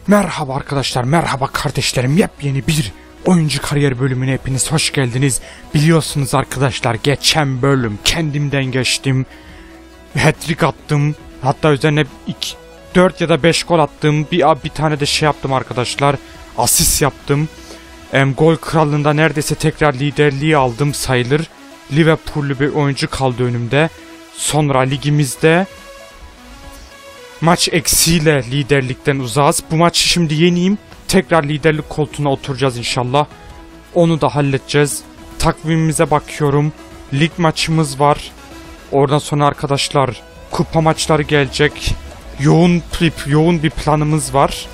Merhaba arkadaşlar, merhaba kardeşlerim. Yepyeni bir oyuncu kariyer bölümüne hepiniz hoş geldiniz. Biliyorsunuz arkadaşlar, geçen bölüm kendimden geçtim. Hat-trick attım. Hatta üzerine 4 ya da 5 gol attım. Bir tane de şey yaptım arkadaşlar. Asist yaptım. Gol krallığında neredeyse tekrar liderliği aldım sayılır. Liverpool'lu bir oyuncu kaldı önümde. Sonra ligimizde maç eksiğiyle liderlikten uzağız. Bu maçı şimdi yeneyim. Tekrar liderlik koltuğuna oturacağız inşallah. Onu da halledeceğiz. Takvimimize bakıyorum. Lig maçımız var. Oradan sonra arkadaşlar kupa maçları gelecek. Yoğun bir planımız var.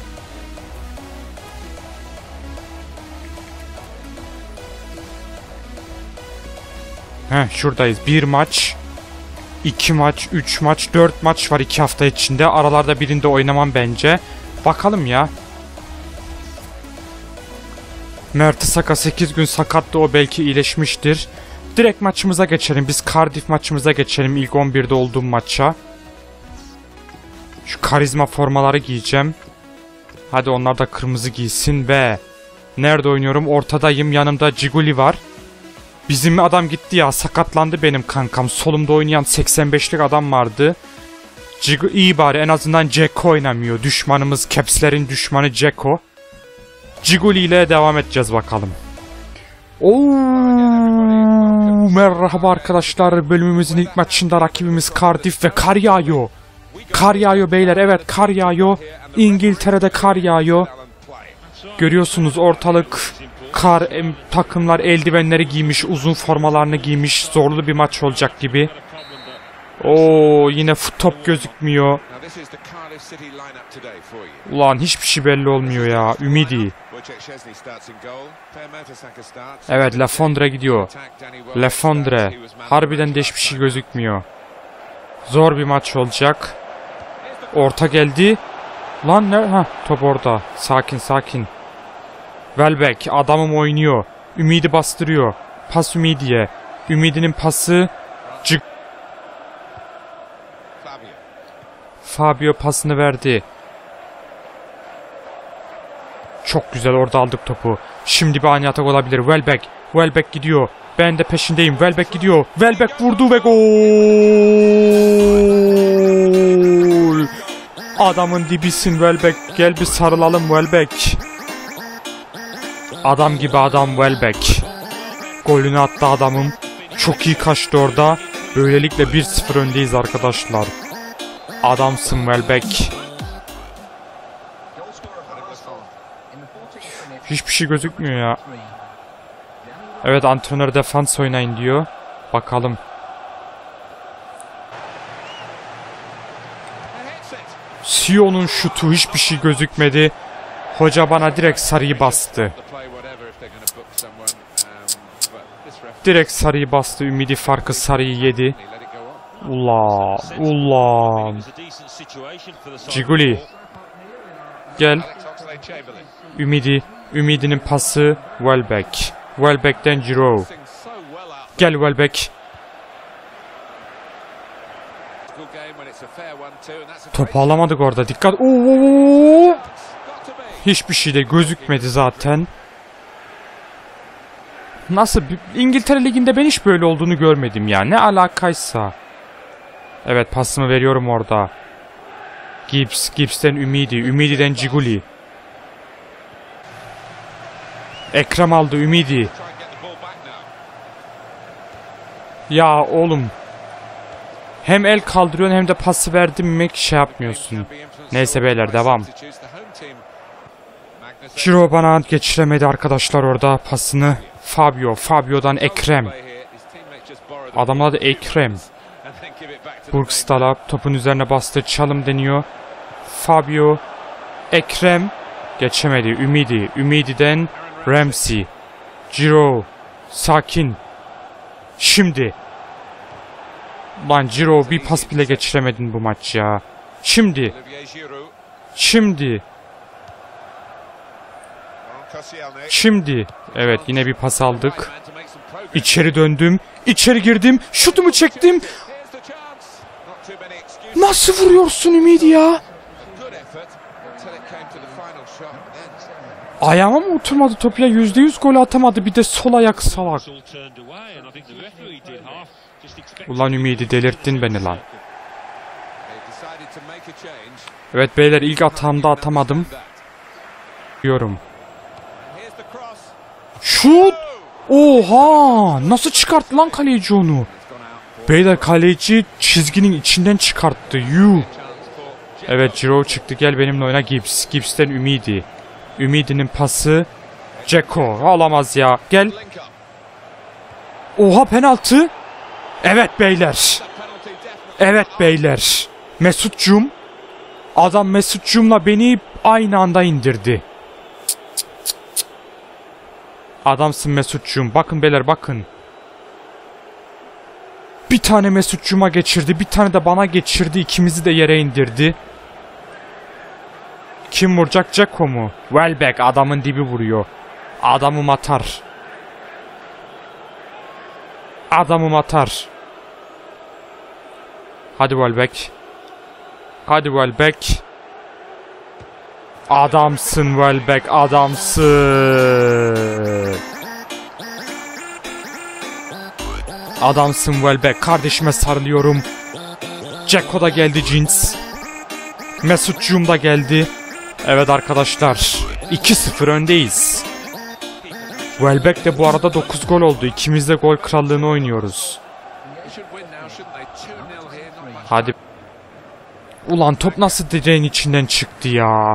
Şuradayız. 1 maç, 2 maç, 3 maç, 4 maç var 2 hafta içinde. Aralarda birinde oynamam bence. Bakalım ya. Mertesacker 8 gün sakattı, o belki iyileşmiştir. Direkt maçımıza geçelim. Biz Cardiff maçımıza geçelim. İlk 11'de olduğum maça. Şu karizma formaları giyeceğim. Hadi onlar da kırmızı giysin ve nerede oynuyorum? Ortadayım. Yanımda Ciguli var. Bizim adam gitti ya, sakatlandı benim kankam. Solumda oynayan 85'lik adam vardı. İyi bari, en azından Dzeko oynamıyor. Düşmanımız, Caps'lerin düşmanı Dzeko. Ciguli ile devam edeceğiz bakalım. Merhaba arkadaşlar. Bölümümüzün ilk maçında rakibimiz Cardiff ve kar yağıyor. Kar yağıyor beyler, evet kar yağıyor. İngiltere'de kar yağıyor. Görüyorsunuz ortalık kar, takımlar eldivenleri giymiş, uzun formalarını giymiş. Zorlu bir maç olacak gibi. Yine top gözükmüyor. Ulan hiçbir şey belli olmuyor ya. Ümidi. Evet, Lafondre gidiyor. Lafondre. Harbiden de hiçbir şey gözükmüyor. Zor bir maç olacak. Orta geldi. Lan ne? Top orada. Sakin. Welbeck, adamım oynuyor. Ümidi bastırıyor. Pas Ümidi'ye. Ümidi'nin pası. Fabio pasını verdi. Çok güzel, orada aldık topu. Şimdi bir ani atak olabilir. Welbeck gidiyor. Ben de peşindeyim. Welbeck gidiyor. Welbeck vurdu ve gol. Adamın dibisin Welbeck. Gel bir sarılalım Welbeck. Adam gibi adam Welbeck. Golünü attı adamım. Çok iyi kaçtı orada. Böylelikle 1-0 öndeyiz arkadaşlar. Adamsın Welbeck. Hiçbir şey gözükmüyor ya. Evet, antrenör defans oynayın diyor. Bakalım. Sion'un şutu, hiçbir şey gözükmedi. Hoca bana direkt sarıyı bastı. Direkt sarıyı bastı. Ümidi farkı, sarıyı yedi. Ulan. Ciguli. Gel. Ümidi'nin pası Welbeck. Welbeck'ten Giroud. Gel Welbeck. Topu alamadık orada. Dikkat. Hiçbir şey de gözükmedi zaten. Nasıl? İngiltere Ligi'nde ben hiç böyle olduğunu görmedim ya. Ne alakaysa. Evet, pasımı veriyorum orada. Gibbs'ten Ümidi'den Ciguli. Ekrem aldı, Ümidi. Ya oğlum. Hem el kaldırıyorsun hem de pası verdim mi şey yapmıyorsun. Neyse beyler, devam. Giroud bana geçiremedi arkadaşlar orada pasını. Fabio'dan Ekrem. Adamlar da Ekrem. Burgstall'a topun üzerine bastı. Çalım deniyor. Fabio. Ekrem. Geçemedi. Ümidi'den Ramsey. Giroud. Sakin. Şimdi. Lan Giroud, bir pas bile geçiremedin bu maç ya. Şimdi. Evet, yine bir pas aldık. İçeri döndüm. İçeri girdim. Şutumu çektim. Nasıl vuruyorsun Ümidi ya? Ayağıma mı oturmadı top ya? %100 gol atamadı. Bir de sol ayak salak. Ulan Ümidi delirttin beni lan. Evet beyler ilk atağımda atamadım. Diyorum. Şut! Oha! Nasıl çıkarttı lan kaleci onu? Beyler kaleci çizginin içinden çıkarttı. Yuh! Evet Ciro çıktı. Gel benimle oyna Gibbs. Gibbs'ten Ümidi. Ümidi'nin pası. Ceko. Alamaz ya. Gel. Oha penaltı. Evet beyler. Evet beyler. Mesut'cum. Adam Mesut'cumla beni aynı anda indirdi. Adamsın Mesut'cum. Bakın beyler bakın. Bir tane Mesut'cuma geçirdi. Bir tane de bana geçirdi. İkimizi de yere indirdi. Kim vuracak? Ceko mu? Welbeck adamın dibi vuruyor. Adamım atar. Adamım atar. Hadi Welbeck. Hadi Welbeck. Adamsın Welbeck, adamsın. Adamsın Welbeck. Kardeşime sarılıyorum. Ceko da geldi cins. Mesut'cum da geldi. Evet arkadaşlar. 2-0 öndeyiz. Welbeck de bu arada 9 gol oldu. İkimiz de gol krallığını oynuyoruz. Hadi. Ulan top nasıl direğin içinden çıktı ya.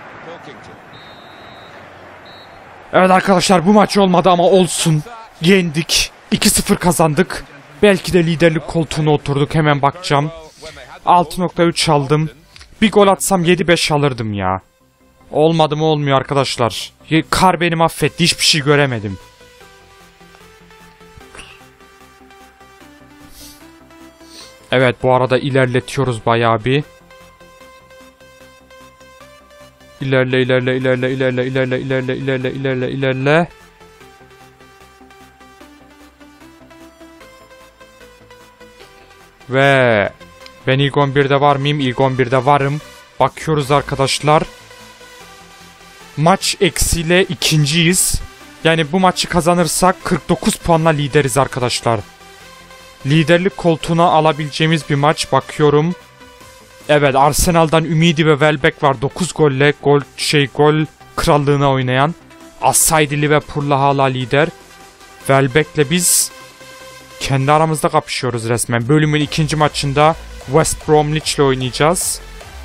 Evet arkadaşlar bu maç olmadı ama olsun. Yendik. 2-0 kazandık. Belki de liderlik koltuğuna oturduk. Hemen bakacağım. 6.3 aldım. Bir gol atsam 7-5 alırdım ya. Olmadı mı olmuyor arkadaşlar. Kar beni mahvetti. Hiçbir şey göremedim. Evet bu arada ilerletiyoruz bayağı bir. İlerle. Ve ben ilk 11'de var mıyım? İlk 11'de varım. Bakıyoruz arkadaşlar. Maç eksiyle ikinciyiz. Yani bu maçı kazanırsak 49 puanla lideriz arkadaşlar. Liderlik koltuğuna alabileceğimiz bir maç. Bakıyorum. Evet Arsenal'dan Ümidi ve Welbeck var. 9 golle gol krallığına oynayan. As-Saidi Liverpool'la hala lider. Welbeck'le biz kendi aramızda kapışıyoruz resmen. Bölümün ikinci maçında West Bromwich'le oynayacağız.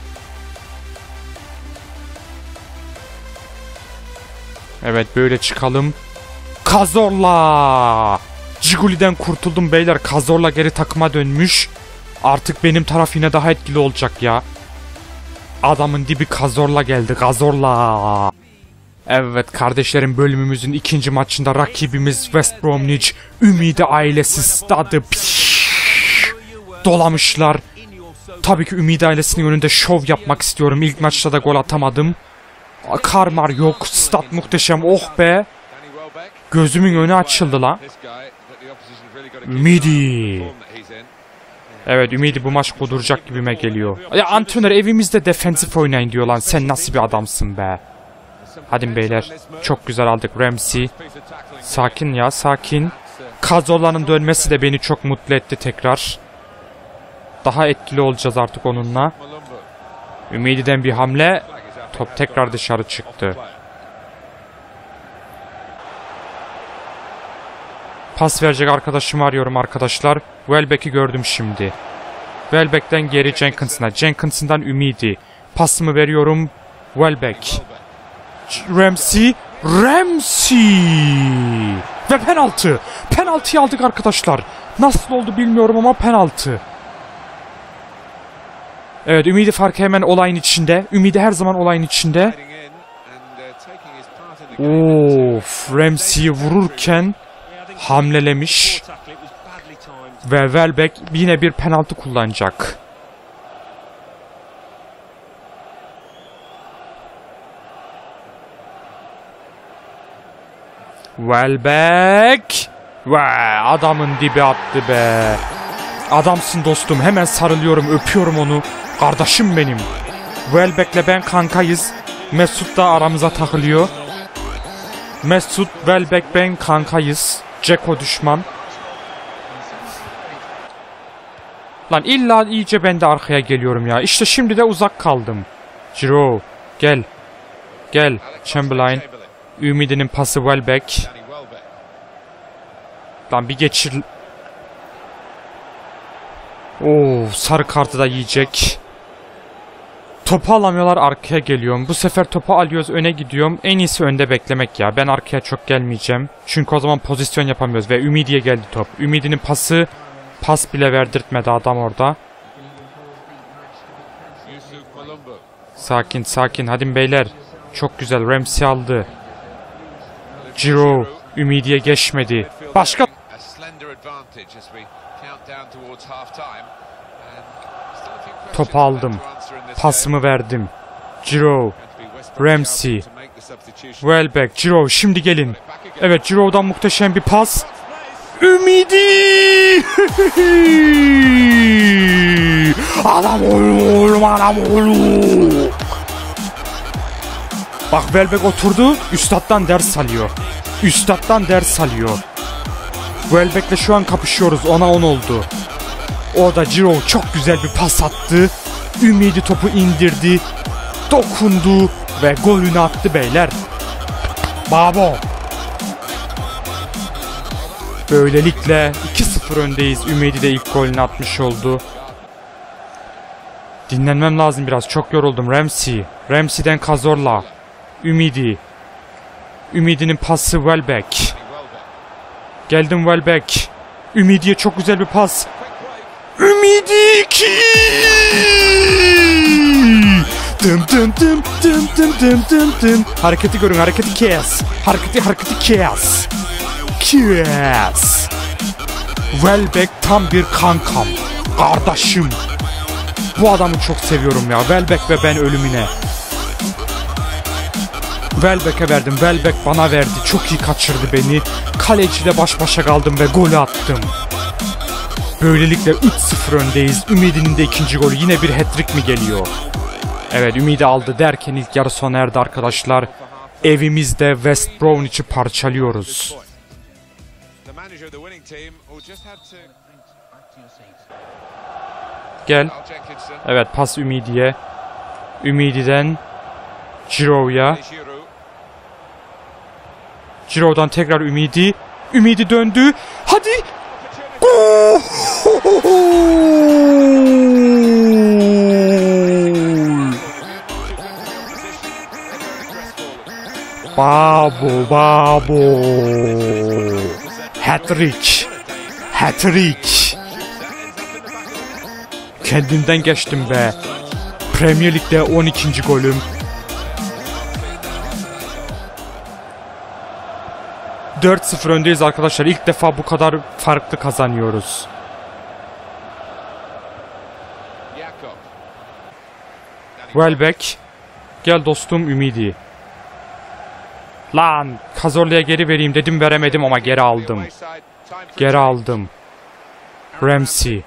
Evet böyle çıkalım. Cazorla! Ciguli'den kurtuldum beyler. Cazorla geri takıma dönmüş. Artık benim taraf yine daha etkili olacak ya. Adamın dibi Cazorla geldi. Cazorla! Evet kardeşlerim bölümümüzün ikinci maçında rakibimiz West Bromwich. Ümidi ailesi stadı dolamışlar. Tabii ki Ümidi ailesinin önünde şov yapmak istiyorum. İlk maçta da gol atamadım. Karmar yok. Stat muhteşem. Oh be. Gözümün önü açıldı lan. Ümidi. Evet Ümidi bu maç kuduracak gibime geliyor. Ya antrenör evimizde defensif oynayın diyor lan. Sen nasıl bir adamsın be. Hadi beyler. Çok güzel aldık Ramsey. Sakin ya sakin. Cazorla'nın dönmesi de beni çok mutlu etti tekrar. Daha etkili olacağız artık onunla. Ümidi'den bir hamle. Top tekrar dışarı çıktı. Pas verecek arkadaşımı arıyorum arkadaşlar. Welbeck'i gördüm şimdi. Welbeck'ten geri Jenkins'ına. Jenkins'ından Ümidi. Pasımı veriyorum. Welbeck. Ramsey. Ve penaltı. Penaltıyı aldık arkadaşlar. Nasıl oldu bilmiyorum ama penaltı. Evet Ümidi farkı hemen olayın içinde. Ümidi her zaman olayın içinde. Of, Ramsey'i vururken hamlelemiş. Ve Welbeck yine bir penaltı kullanacak. Welbeck. Ve adamın dibi attı be. Adamsın dostum. Hemen sarılıyorum, öpüyorum onu. Kardeşim benim. Welbeck'le ben kankayız. Mesut da aramıza takılıyor. Mesut, Welbeck, ben kankayız. Ceko düşman. Lan illa iyice ben de arkaya geliyorum ya. İşte şimdi de uzak kaldım. Giroud gel. Gel Chamberlain. Ümidinin pası Welbeck. Lan bir geçir. Oo, sarı kartı da yiyecek. Topu alamıyorlar, arkaya geliyorum. Bu sefer topu alıyoruz, öne gidiyorum. En iyisi önde beklemek ya. Ben arkaya çok gelmeyeceğim. Çünkü o zaman pozisyon yapamıyoruz ve Ümidi'ye geldi top. Ümidi'nin pası, pas bile verdirtmedi adam orada. Sakin sakin hadi beyler. Çok güzel, Ramsey aldı. Giroud Ümidi'ye geçmedi. Başka topu aldım. Pasımı verdim. Giroud, Ramsey, Welbeck, Giroud şimdi gelin. Evet, Giroud'dan muhteşem bir pas. Ümidi! Adam oğlum, adam oğlum. Bak Welbeck oturdu, üstattan ders alıyor. Üstattan ders alıyor. Welbeck'le şu an kapışıyoruz, 10'a 10 oldu. Orada Giroud çok güzel bir pas attı. Ümidi topu indirdi, dokundu ve golünü attı beyler. Bravo. Böylelikle 2-0 öndeyiz. Ümidi de ilk golünü atmış oldu. Dinlenmem lazım biraz. Çok yoruldum. Ramsey. Ramsey'den Cazorla. Ümidi. Ümidi'nin pası Welbeck. Geldim Welbeck. Ümidi'ye çok güzel bir pas. Ümidi 2. Dım dım dım dım dım dım dım dım. Hareketi görün, hareketi kes. Hareketi kes. Kes. Welbeck tam bir kankam. Kardeşim. Bu adamı çok seviyorum ya. Welbeck ve ben ölümüne. Welbeck'e verdim. Welbeck bana verdi. Çok iyi kaçırdı beni. Kaleciyle baş başa kaldım ve golü attım. Böylelikle 3-0 öndeyiz. Ümidi'nin de ikinci golü. Yine bir hat-trick mi geliyor? Evet, Ümidi aldı derken ilk yarı sona erdi arkadaşlar. Evimizde West Bromwich'i parçalıyoruz. Gel. Evet, pas Ümidi'ye. Ümidi'den Giroud'a. Giroud'dan tekrar Ümidi. Ümidi döndü. Hadi. Gol! Babo. Hat-trick. Hat-trick. Kendimden geçtim be. Premier Lig'de 12. golüm. ...4-0 öndeyiz arkadaşlar. İlk defa bu kadar farklı kazanıyoruz. Welbeck. Gel dostum Ümidi. Lan Cazorla'ya geri vereyim dedim, veremedim ama geri aldım. Geri aldım. Ramsey.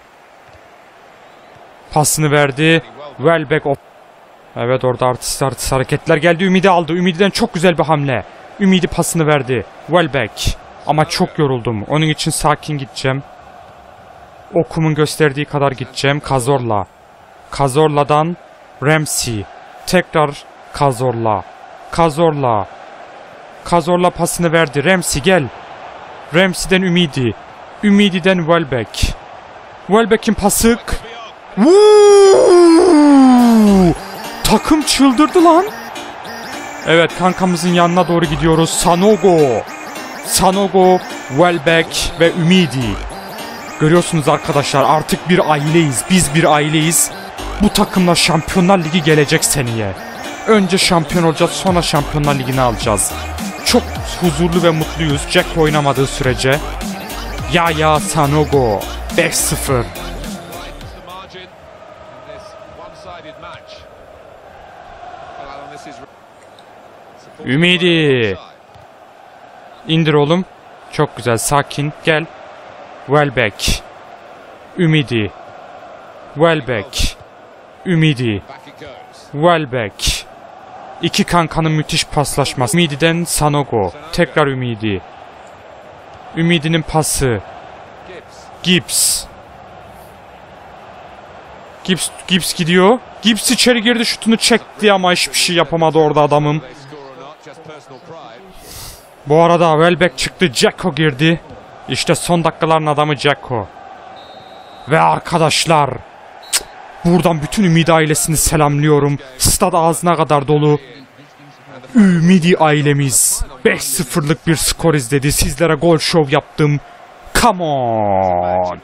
Pasını verdi. Welbeck. Evet, orada artist hareketler geldi. Ümidi aldı. Ümidi'den çok güzel bir hamle. Ümidi pasını verdi. Welbeck. Ama çok yoruldum. Onun için sakin gideceğim. Okumun gösterdiği kadar gideceğim. Cazorla. Cazorla'dan Ramsey. Tekrar Cazorla. Cazorla. Cazorla pasını verdi. Ramsey gel. Ramsey'den Ümidi. Ümidi'den Welbeck. Welbeck'in pası. Takım çıldırdı lan. Evet, kankamızın yanına doğru gidiyoruz. Sanogo, Welbeck ve Ümidi. Görüyorsunuz arkadaşlar, artık bir aileyiz. Biz bir aileyiz. Bu takımla Şampiyonlar Ligi gelecek seneye. Önce şampiyon olacağız, sonra Şampiyonlar Ligi'ni alacağız. Çok huzurlu ve mutluyuz Jack oynamadığı sürece. Ya Sanogo 5-0. Ümidi. İndir oğlum. Çok güzel, sakin. Gel. Welbeck. Ümidi. Welbeck. Ümidi. Welbeck. İki kankanın müthiş paslaşması. Ümidi'den Sanogo. Tekrar Ümidi. Ümidi'nin pası. Gibbs. Gibbs gidiyor. Gibbs içeri girdi, şutunu çekti ama hiçbir şey yapamadı orada adamım. Bu arada Welbeck çıktı, Dzeko girdi. İşte son dakikaların adamı Dzeko. Ve arkadaşlar, buradan bütün Ümidi ailesini selamlıyorum. Stad ağzına kadar dolu. Ümidi ailemiz 5-0'lık bir skor izledi. Sizlere gol show yaptım. Come on.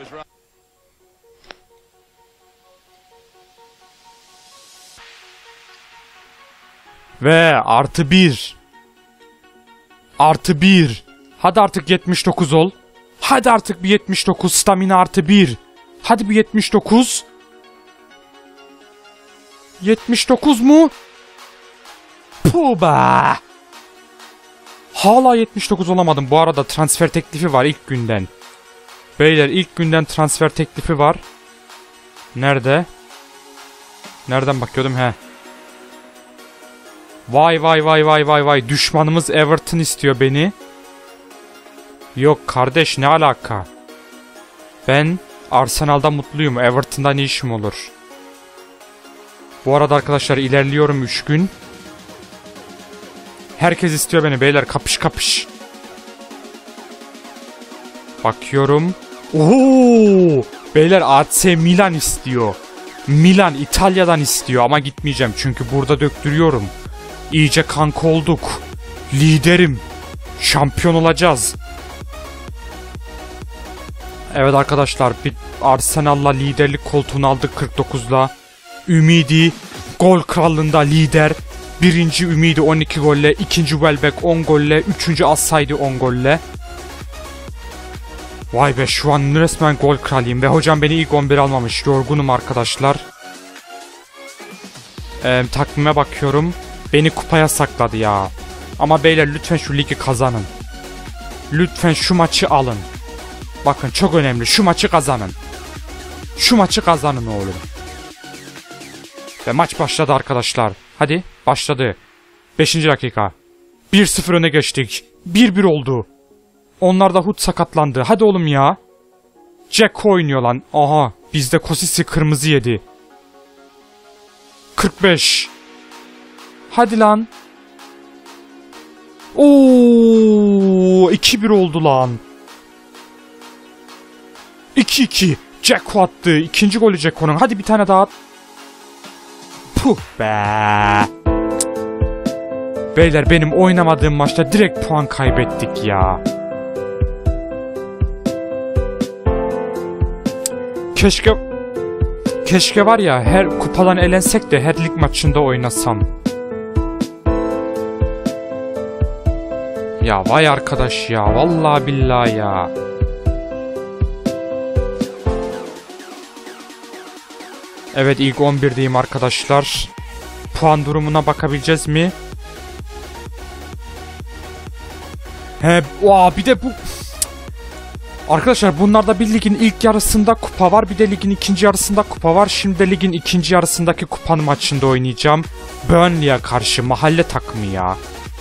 Ve +1. +1. Hadi artık 79 ol. Hadi artık bir 79. Stamina +1. Hadi bir 79. 79 mu? Puh be. Hala 79 olamadım. Bu arada transfer teklifi var ilk günden. Beyler, ilk günden transfer teklifi var. Nerede? Nereden bakıyordum? He. Vay vay vay vay vay vay. Düşmanımız Everton istiyor beni. Yok kardeş, ne alaka? Ben Arsenal'da mutluyum. Everton'da ne işim olur? Bu arada arkadaşlar ilerliyorum 3 gün. Herkes istiyor beni beyler. Kapış kapış. Bakıyorum. Oo! Beyler AC Milan istiyor. Milan İtalya'dan istiyor ama gitmeyeceğim çünkü burada döktürüyorum. İyice kanka olduk. Liderim. Şampiyon olacağız. Evet arkadaşlar, bir Arsenal'la liderlik koltuğunu aldık 49'la. Ümidi gol krallığında lider. Birinci Ümidi 12 golle, ikinci Welbeck 10 golle, üçüncü Assaydi 10 golle. Vay be, şu an resmen gol kralıyım ve hocam beni ilk 11 almamış. Yorgunum arkadaşlar. Takvime bakıyorum. Beni kupaya sakladı ya. Ama beyler lütfen şu ligi kazanın. Lütfen şu maçı alın. Bakın çok önemli, şu maçı kazanın. Şu maçı kazanın oğlum. Ve maç başladı arkadaşlar. Hadi başladı. 5. dakika. 1-0 öne geçtik. 1-1 oldu. Onlar da Hut sakatlandı. Hadi oğlum ya. Dzeko oynuyor lan. Aha, bizde Kosisi kırmızı yedi. 45. Hadi lan. Oo, 2-1 oldu lan. 2-2. Dzeko attı. İkinci golü Dzeko'nun. Hadi bir tane daha at. Puh be. Beyler, benim oynamadığım maçta direkt puan kaybettik ya. Keşke var ya, her kupadan elensek de her lig maçında oynasam. Ya vay arkadaş ya, vallahi billahi ya. Evet, ilk 11'deyim arkadaşlar. Puan durumuna bakabileceğiz mi? He, bir de bu... Arkadaşlar bunlarda bir ligin ilk yarısında kupa var, bir de ligin ikinci yarısında kupa var. Şimdi de ligin ikinci yarısındaki kupanın maçında oynayacağım. Burnley'e karşı, mahalle takımı ya.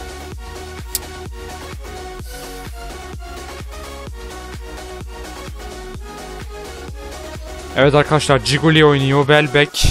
Evet arkadaşlar, Ciguli oynuyor, Welbeck.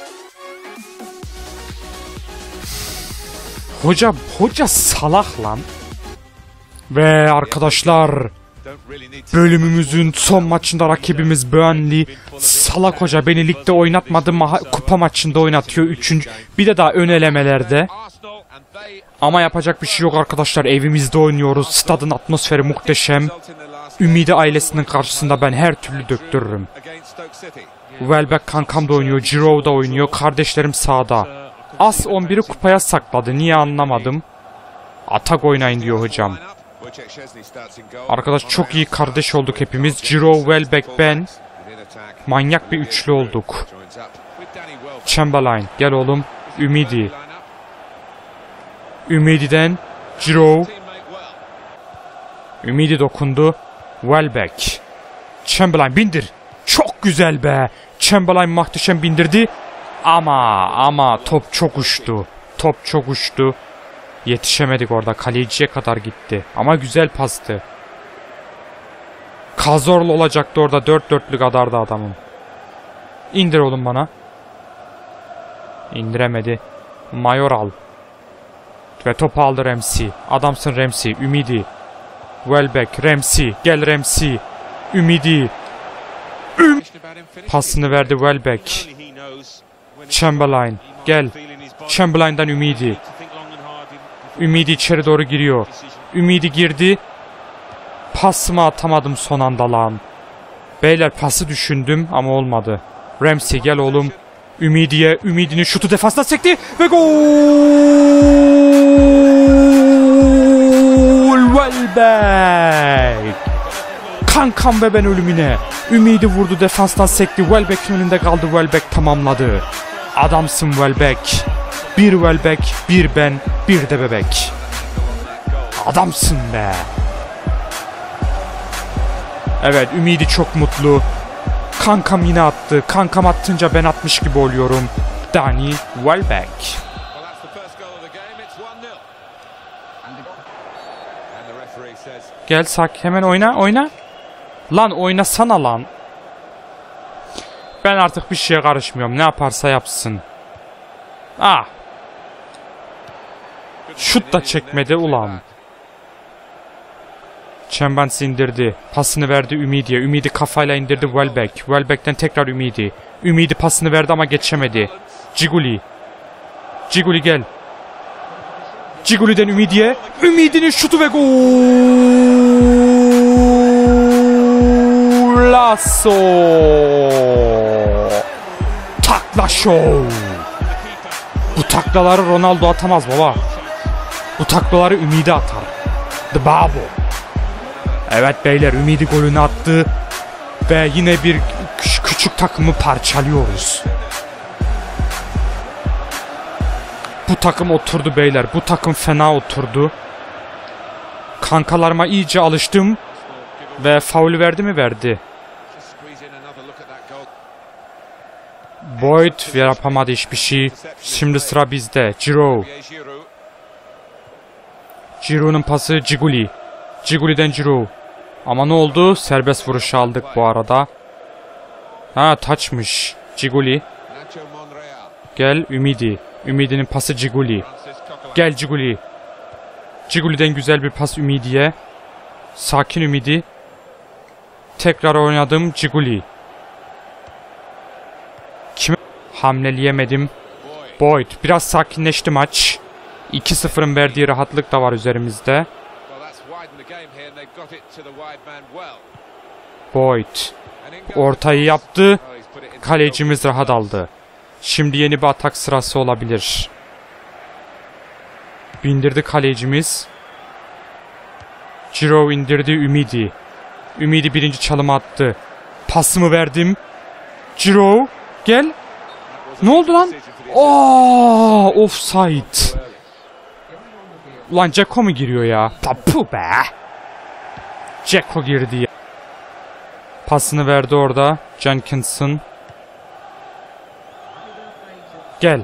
Hoca salak lan. Ve arkadaşlar, bölümümüzün son maçında rakibimiz Burnley. Salak hoca beni ligde oynatmadı, kupa maçında oynatıyor. Bir de daha ön elemelerde. Ama yapacak bir şey yok arkadaşlar, evimizde oynuyoruz. Stadın atmosferi muhteşem. Ümidi ailesinin karşısında ben her türlü döktürürüm. Welbeck kankam da oynuyor, Giroud da oynuyor, kardeşlerim sağda. As 11'i kupaya sakladı, niye anlamadım. Atak oynayın diyor hocam. Arkadaş çok iyi kardeş olduk hepimiz. Giroud, Welbeck, ben. Manyak bir üçlü olduk. Chamberlain gel oğlum. Ümidi. Ümidi'den Giroud. Ümidi dokundu. Welbeck. Chamberlain bindir. Çok güzel be. Chamberlain muhteşem bindirdi. Ama top çok uçtu. Top çok uçtu. Yetişemedik orada. Kaleciye kadar gitti. Ama güzel pastı. Kazorlu olacaktı orada. 4 dörtlük adardı adamım. İndir oğlum bana. İndiremedi. Mayoral. Ve topu aldı Ramsey. Adamsın Ramsey. Ümidi. Welbeck. Ramsey. Gel Ramsey. Ümidi. Pasını verdi Welbeck. Chamberlain. Gel. Chamberlain'dan Ümidi. Ümidi içeri doğru giriyor. Ümidi girdi. Pasımı atamadım son anda lan. Beyler pası düşündüm ama olmadı. Ramsey gel oğlum. Ümidi'ye. Ümidi'nin şutu defansına sekti. Ve gol! Welbeck! Kankam ve ben ölümüne. Ümidi vurdu, defanstan sekti. Welbeck'in önünde kaldı. Welbeck tamamladı. Adamsın Welbeck. Bir Welbeck, bir ben, bir de bebek. Adamsın be. Evet, Ümidi çok mutlu. Kankam yine attı. Kankam attınca ben atmış gibi oluyorum. Danny Welbeck. Gel sak, hemen oyna. Lan oynasana lan. Ben artık bir şeye karışmıyorum. Ne yaparsa yapsın. Ah. Şut da çekmedi ulan. Chambers indirdi. Pasını verdi Ümidi'ye. Ümidi kafayla indirdi Welbeck. Welbeck'ten tekrar Ümidi. Ümidi pasını verdi ama geçemedi. Ciguli. Ciguli gel. Ciguli'den Ümidi'ye. Ümidi'nin şutu ve gol. Lasso. Takla show. Bu taklaları Ronaldo atamaz baba. Bu taklaları Ümidi atar. The Babo. Evet beyler, Ümidi golünü attı. Ve yine bir küçük takımı parçalıyoruz. Bu takım oturdu beyler. Bu takım fena oturdu. Kankalarıma iyice alıştım. Ve faulü verdi mi? Verdi. Boyd yapamadı hiçbir şey. Şimdi sıra bizde. Giroud. Giroud'un pası Ciguli. Ciguli'den Giroud. Ama ne oldu? Serbest vuruş aldık bu arada. Ha, taçmış. Ciguli. Gel Ümidi. Ümidi'nin pası Ciguli. Gel Ciguli. Ciguli'den güzel bir pas Ümidi'ye. Sakin Ümidi. Tekrar oynadım Ciguli. Kime hamleleyemedim. Boyd. Biraz sakinleşti maç. 2-0'ın verdiği rahatlık da var üzerimizde. Boyd. Ortayı yaptı. Kalecimiz rahat aldı. Şimdi yeni bir atak sırası olabilir. Bindirdi kalecimiz. Giroud indirdi Ümidi. Ümidi birinci çalımı attı. Pasımı verdim. Giroud gel. Ne oldu lan? Offside. Ulan Ceko mu giriyor ya? Tapu be. Ceko girdi ya. Pasını verdi orada. Jenkinson. Gel.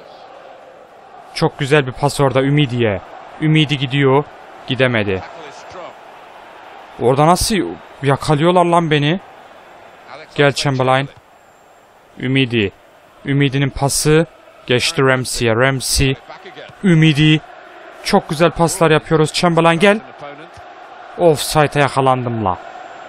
Çok güzel bir pas orada Ümidi'ye. Ümidi gidiyor. Gidemedi. Orada nasıl yakalıyorlar lan beni? Gel Chamberlain. Ümidi. Ümidi'nin pası. Geçti Ramsey'e. Ramsey. Ümidi. Çok güzel paslar yapıyoruz. Chamberlain gel. Offside'a yakalandım la.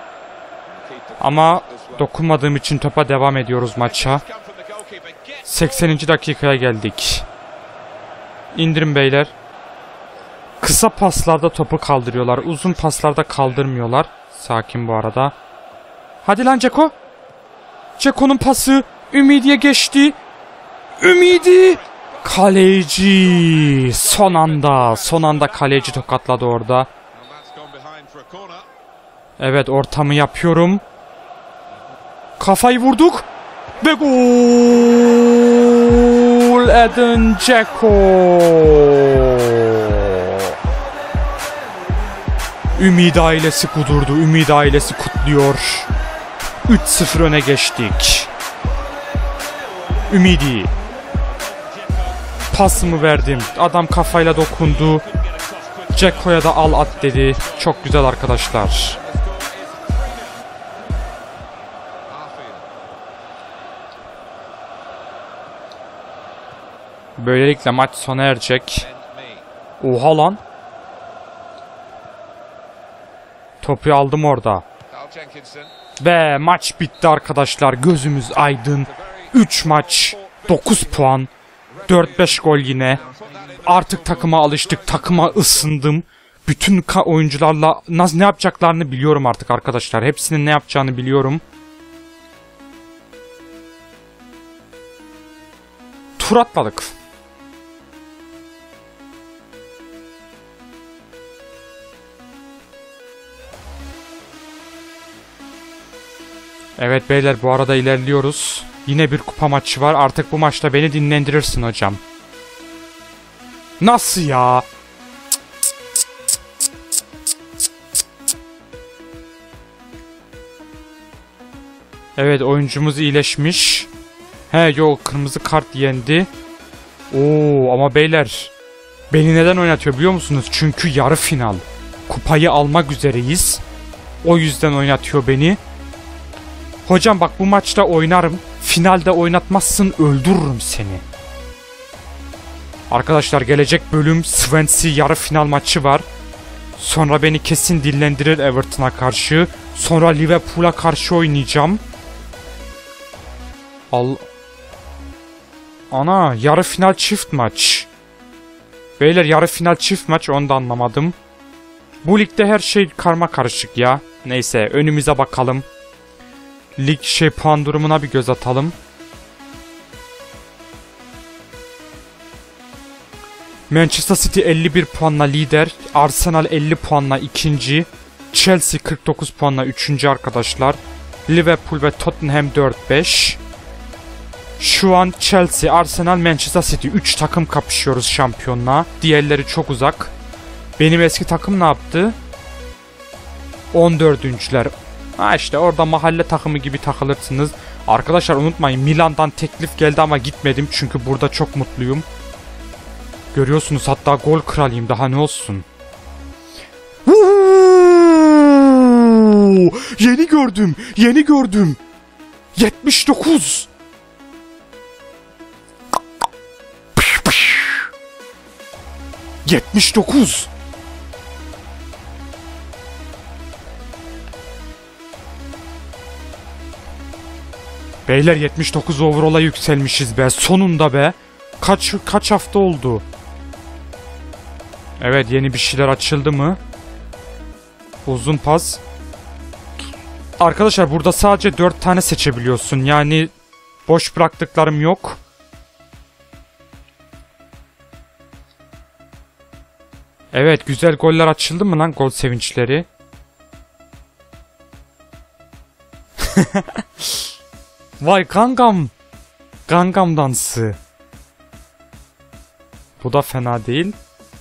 Ama dokunmadığım için topa devam ediyoruz maça. 80. dakikaya geldik. İndirin beyler. Kısa paslarda topu kaldırıyorlar. Uzun paslarda kaldırmıyorlar. Sakin bu arada. Hadi lan Ceko. Ceko'nun pası Ümidi'ye geçti. Ümidi. Kaleci. Son anda kaleci tokatladı orada. Evet, ortamı yapıyorum. Kafayı vurduk. Ve gol! Edin Dzeko. Ümidi ailesi kudurdu. Ümidi ailesi kutluyor. 3-0 öne geçtik. Ümidi. Pasımı verdim. Adam kafayla dokundu. Ceko'ya da al at dedi. Çok güzel arkadaşlar. Böylelikle maç sona erecek. Oha lan. Topu aldım orada. Ve maç bitti arkadaşlar. Gözümüz aydın. 3 maç, 9 puan, 4-5 gol yine. Artık takıma alıştık. Takıma ısındım. Bütün oyuncularla ne yapacaklarını biliyorum artık arkadaşlar. Hepsinin ne yapacağını biliyorum. Tur atladık. Evet beyler, bu arada ilerliyoruz. Yine bir kupa maçı var. Artık bu maçta beni dinlendirirsin hocam. Nasıl ya? Evet, oyuncumuz iyileşmiş. He yok, kırmızı kart yendi. Oo ama beyler, beni neden oynatıyor biliyor musunuz? Çünkü yarı final. Kupayı almak üzereyiz. O yüzden oynatıyor beni. Hocam bak, bu maçta oynarım. Finalde oynatmazsın, öldürürüm seni. Arkadaşlar, gelecek bölüm Swansea yarı final maçı var. Sonra beni kesin dillendirir Everton'a karşı. Sonra Liverpool'a karşı oynayacağım. Ana, yarı final çift maç. Beyler, yarı final çift maç, onu da anlamadım. Bu ligde her şey karma karışık ya. Neyse, önümüze bakalım. Lig puan durumuna bir göz atalım. Manchester City 51 puanla lider. Arsenal 50 puanla ikinci. Chelsea 49 puanla üçüncü arkadaşlar. Liverpool ve Tottenham 4-5. Şu an Chelsea, Arsenal, Manchester City 3 takım kapışıyoruz şampiyonluğa. Diğerleri çok uzak. Benim eski takım ne yaptı? 14'üncüler. Ha işte, orada mahalle takımı gibi takılırsınız. Arkadaşlar unutmayın, Milan'dan teklif geldi ama gitmedim çünkü burada çok mutluyum. Görüyorsunuz, hatta gol kralıyım, daha ne olsun. Yeni gördüm, yeni gördüm. 79. ...79. Beyler, 79 overall'a yükselmişiz be. Sonunda be. Kaç hafta oldu? Evet, yeni bir şeyler açıldı mı? Uzun pas. Arkadaşlar, burada sadece 4 tane seçebiliyorsun. Yani boş bıraktıklarım yok. Evet, güzel goller açıldı mı lan, gol sevinçleri? Vay Gangnam. Gangnam dansı. Bu da fena değil.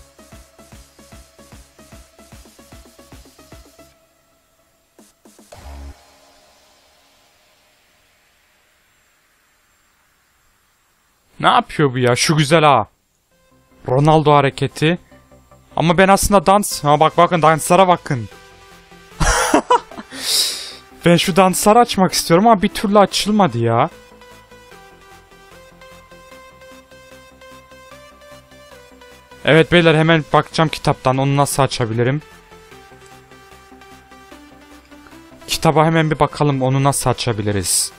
Ne yapıyor bu ya? Şu güzel ha. Ronaldo hareketi. Ama ben aslında dans... Ha bak, bakın danslara bakın. Ben şu dansları açmak istiyorum ama bir türlü açılmadı ya. Evet beyler, hemen bakacağım kitaptan onu nasıl açabilirim. Kitaba hemen bir bakalım, onu nasıl açabiliriz.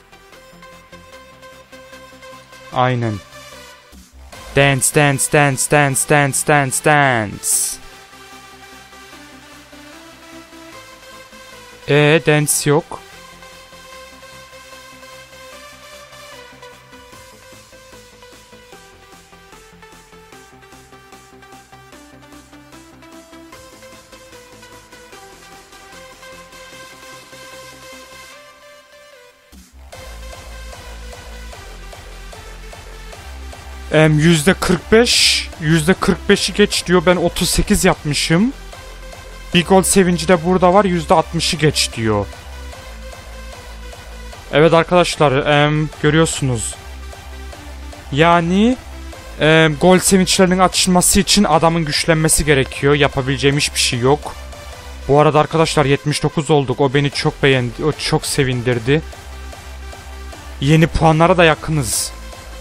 Aynen. Dance, dance, dance, dance, dance, dance, dance. Dance yok. %45'i geç diyor. Ben 38 yapmışım. Bir gol sevinci de burada var. %60'ı geç diyor. Evet arkadaşlar, görüyorsunuz. Yani Gol sevinçlerinin açılması için adamın güçlenmesi gerekiyor. Yapabileceğim hiçbir şey yok. Bu arada arkadaşlar 79 olduk. O beni çok beğendi. O çok sevindirdi. Yeni puanlara da yakınız.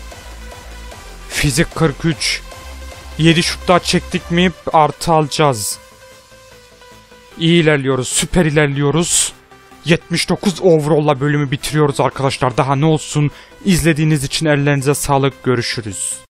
Fizik 43. 7 şut daha çektik mi artı alacağız. İyi ilerliyoruz. Süper ilerliyoruz. 79 overall'la bölümü bitiriyoruz arkadaşlar. Daha ne olsun. İzlediğiniz için ellerinize sağlık. Görüşürüz.